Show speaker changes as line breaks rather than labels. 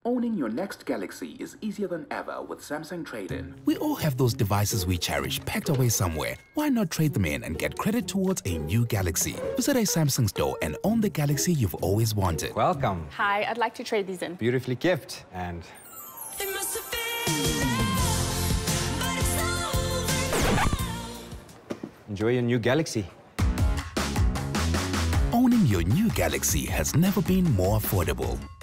Owning your next Galaxy is easier than ever with Samsung Trade-in.
We all have those devices we cherish packed away somewhere. Why not trade them in and get credit towards a new Galaxy? Visit a Samsung store and own the Galaxy you've always wanted.
Welcome.
Hi, I'd like to trade these in.
Beautifully gift and... Enjoy your new Galaxy.
Owning your new Galaxy has never been more affordable.